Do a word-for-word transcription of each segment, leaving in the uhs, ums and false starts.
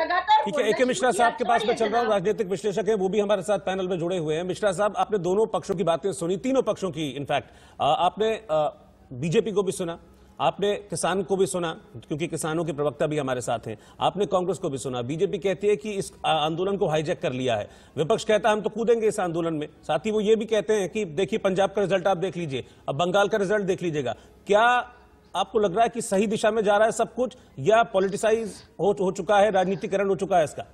लगातार। ठीक है, ए के मिश्रा साहब के पास में चल रहा हूँ, राजनीतिक विश्लेषक है, वो भी हमारे साथ पैनल में जुड़े हुए हैं। मिश्रा साहब, आपने दोनों पक्षों की बातें सुनी, तीनों पक्षों की। इनफैक्ट आपने बीजेपी को भी सुना, आपने किसान को भी सुना, क्योंकि किसानों के प्रवक्ता भी हमारे साथ हैं, आपने कांग्रेस को भी सुना। बीजेपी कहती है कि इस आंदोलन को हाईजैक कर लिया है, विपक्ष कहता है हम तो कूदेंगे इस आंदोलन में। साथ ही वो ये भी कहते हैं कि देखिए पंजाब का रिजल्ट आप देख लीजिए, अब बंगाल का रिजल्ट देख लीजिएगा। क्या आपको लग रहा है कि सही दिशा में जा रहा है सब कुछ, या पॉलिटिसाइज हो, हो चुका है, राजनीतिकरण हो चुका है इसका?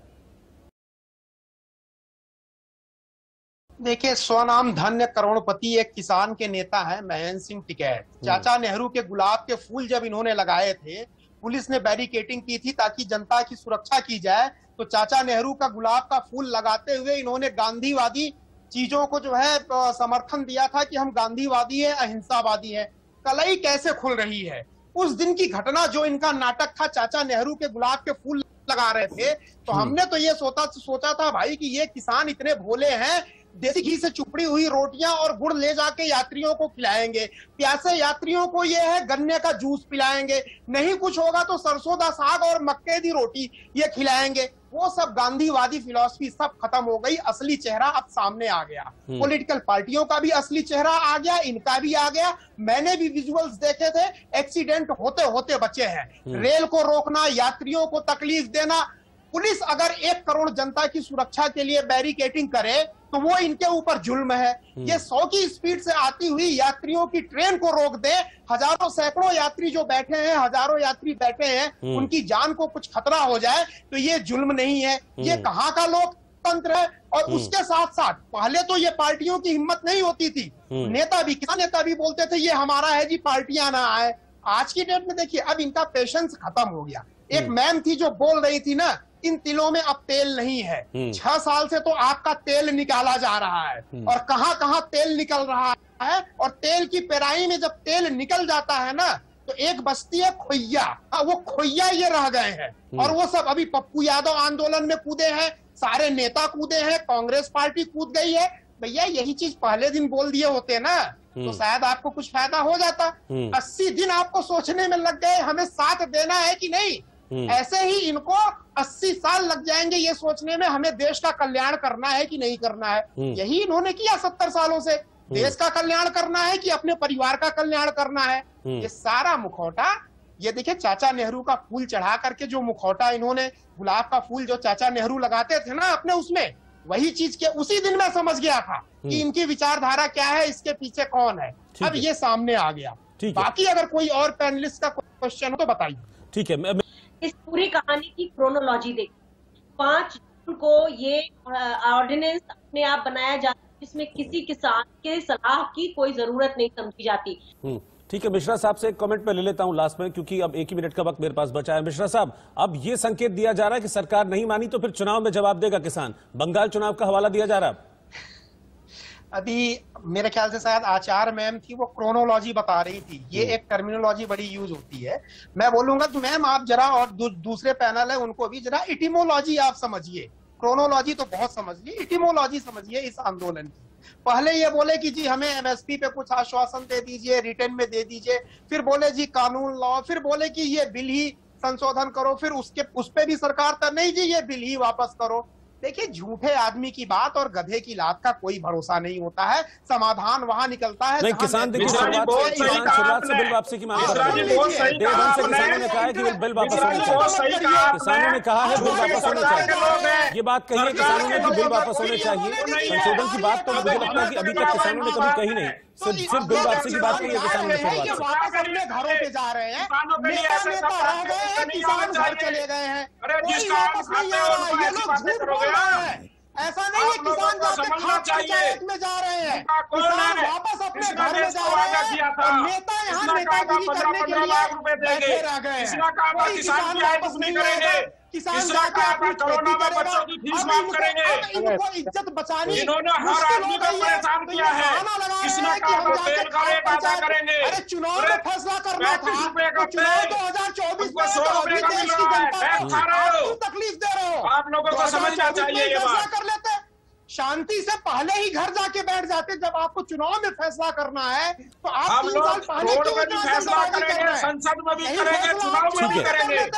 देखिए, स्वनाम धन्य करोड़पति एक किसान के नेता है महेंद्र सिंह टिकैत। चाचा नेहरू के गुलाब के फूल जब इन्होंने लगाए थे, पुलिस ने बैरिकेडिंग की थी ताकि जनता की सुरक्षा की जाए, तो चाचा नेहरू का गुलाब का फूल लगाते हुए इन्होंने गांधीवादी चीजों को जो है समर्थन दिया था कि हम गांधीवादी हैं, अहिंसावादी हैं। कलई कैसे खुल रही है। उस दिन की घटना जो इनका नाटक था, चाचा नेहरू के गुलाब के फूल लगा रहे थे, तो हमने तो ये सोचा सोचा था भाई कि ये किसान इतने भोले हैं, देसी घी से चुपड़ी हुई रोटियां और गुड़ ले जाके यात्रियों को खिलाएंगे, प्यासे यात्रियों को ये है गन्ने का जूस पिलाएंगे, नहीं कुछ होगा तो सरसों दा साग और मक्के दी रोटी ये खिलाएंगे। वो सब गांधीवादी फिलॉसफी सब खत्म हो गई, असली चेहरा अब सामने आ गया। पॉलिटिकल पार्टियों का भी असली चेहरा आ गया, इनका भी आ गया। मैंने भी विजुअल्स देखे थे, एक्सीडेंट होते होते बचे हैं। रेल को रोकना, यात्रियों को तकलीफ देना। पुलिस अगर एक करोड़ जनता की सुरक्षा के लिए बैरिकेडिंग करे तो वो इनके ऊपर जुल्म है। ये सौ की स्पीड से आती हुई यात्रियों की ट्रेन को रोक दे, हजारों सैकड़ों यात्री जो बैठे हैं, हजारों यात्री बैठे हैं, उनकी जान को कुछ खतरा हो जाए तो ये जुल्म नहीं है, ये कहाँ का लोकतंत्र है। और उसके साथ साथ पहले तो ये पार्टियों की हिम्मत नहीं होती थी, नेता भी, किसान नेता भी बोलते थे ये हमारा है जी, पार्टियां ना आए। आज की डेट में देखिए अब इनका पेशेंस खत्म हो गया। एक मैम थी जो बोल रही थी ना, इन तिलों में अब तेल नहीं है। छह साल से तो आपका तेल निकाला जा रहा है, और कहां कहां तेल निकल रहा है। और तेल की पेराई में जब तेल निकल जाता है ना, तो एक बस्ती है खोइया, वो खोइया ये रह गए हैं। और वो सब अभी पप्पू यादव आंदोलन में कूदे हैं, सारे नेता कूदे हैं, कांग्रेस पार्टी कूद गई है। भैया यही चीज पहले दिन बोल दिए होते ना तो शायद आपको कुछ फायदा हो जाता। अस्सी दिन आपको सोचने में लग गए हमें साथ देना है कि नहीं। ऐसे ही इनको अस्सी साल लग जाएंगे ये सोचने में हमें देश का कल्याण करना है कि नहीं करना है। यही इन्होंने किया सत्तर सालों से, देश का कल्याण करना है कि अपने परिवार का कल्याण करना है। ये सारा मुखौटा, ये देखिए चाचा नेहरू का फूल चढ़ा करके जो मुखौटा इन्होंने, गुलाब का फूल जो चाचा नेहरू लगाते थे ना अपने उसमें, वही चीज के उसी दिन मैं समझ गया था कि इनकी विचारधारा क्या है, इसके पीछे कौन है। अब ये सामने आ गया। बाकी अगर कोई और पैनलिस्ट का क्वेश्चन हो तो बताइए। ठीक है, इस पूरी कहानी की क्रोनोलॉजी देखिए। पांच जून को ये ऑर्डिनेंस अपने आप बनाया जाता है जिसमें किसी किसान के सलाह की कोई जरूरत नहीं समझी जाती। ठीक है, मिश्रा साहब से एक कमेंट में ले लेता हूं लास्ट में, क्योंकि अब एक ही मिनट का वक्त मेरे पास बचा है। मिश्रा साहब, अब ये संकेत दिया जा रहा है कि सरकार नहीं मानी तो फिर चुनाव में जवाब देगा किसान, बंगाल चुनाव का हवाला दिया जा रहा है। अभी मेरे ख्याल से शायद आचार्य मैम थी, वो क्रोनोलॉजी बता रही थी। ये एक टर्मिनोलॉजी बड़ी यूज होती है। मैं बोलूंगा तो मैम आप जरा, और दू, दूसरे पैनल है उनको भी जरा इटिमोलॉजी आप समझिए। क्रोनोलॉजी तो बहुत समझिए, इटिमोलॉजी समझिए इस आंदोलन की। पहले ये बोले कि जी हमें एमएसपी पे कुछ आश्वासन दे दीजिए, रिटर्न में दे दीजिए, फिर बोले जी कानून लाओ, फिर बोले कि ये बिल ही संशोधन करो, फिर उसके उस पे भी सरकार था नहीं जी ये बिल ही वापस करो। देखिए, झूठे आदमी की बात और गधे की लात का कोई भरोसा नहीं होता है। समाधान वहां निकलता है नहीं, किसान देखिए शुरुआत से बिल वापसी की मांग कर रहे हैं। देवबंद से किसानों ने कहा है कि बिल वापस होना चाहिए, किसानों ने कहा है बिल वापस होना चाहिए। ये बात कही है किसानों ने कि बिल वापस होने चाहिए। संशोधन की बात तो मुझे लगता है कि अभी तक किसानों ने कभी कही नहीं, सिर्फ सिर्फ बिल वापसी की बात कही है किसानों ने शुरुआत से। वापस अपने घरों पे जा रहे हैं, नेता नेता रह गए हैं, किसान घर चले गए हैं, कोई वापस नहीं आ रहा। ये लोग झूठ बोल रहे हैं, ऐसा नहीं है किसान जाके खाद पंचायत में जा रहे हैं, किसान वापस अपने घर में जा रहे हैं। और नेता यहाँ नेतागिरी करने के लिए बैठे रह गए हैं, कोई किसान वापस नहीं आएगा। किसान जाके अपनी खेती करेगा। अब इनको, इनको इज्जत बचानी इन्होंने हर आदमी को परेशान किया है। किसने कहा तेल का रेट आधा करेंगे। अरे चुनाव में फैसला करना था, तो चुनाव दो हजार चौबीस में तो अभी देश की जनता को तकलीफ दे रहे हो। आप लोगों को समझना चाहिए ये बात। कर लेते शांति से, पहले ही घर जाके बैठ जाते। जब आपको चुनाव में फैसला करना है तो आप तीन साल पहले क्यों फैसला करेंगे, संसद में भी करेंगे, चुनाव में भी करेंगे।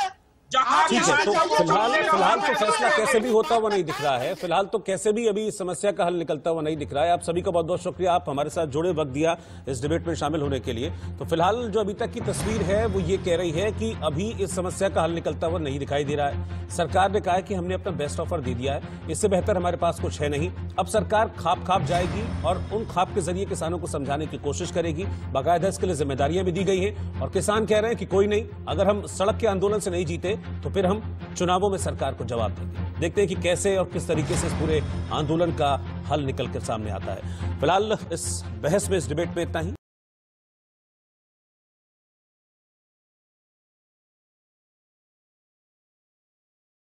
जहां ठीक है, तो किसान फिलहाल को फिलहाल तो छूटने का फैसला है। कैसे भी होता हुआ नहीं दिख रहा है। फिलहाल तो कैसे भी अभी इस समस्या का हल निकलता हुआ नहीं दिख रहा है। आप सभी का बहुत बहुत शुक्रिया, आप हमारे साथ जुड़े, वक्त दिया इस डिबेट में शामिल होने के लिए। तो फिलहाल जो अभी तक की तस्वीर है वो ये कह रही है कि अभी इस समस्या का हल निकलता हुआ नहीं दिखाई दे रहा है। सरकार ने कहा है कि हमने अपना बेस्ट ऑफर दे दिया है, इससे बेहतर हमारे पास कुछ है नहीं। अब सरकार खाप खाप जाएगी और उन खाप के जरिए किसानों को समझाने की कोशिश करेगी। बाकायदा इसके लिए जिम्मेदारियां भी दी गई हैं और किसान कह रहे हैं कि कोई नहीं, अगर हम सड़क के आंदोलन से नहीं जीते तो फिर हम चुनावों में सरकार को जवाब देंगे। देखते हैं कि कैसे और किस तरीके से इस पूरे आंदोलन का हल निकल कर सामने आता है। फिलहाल इस बहस में, इस डिबेट में इतना ही।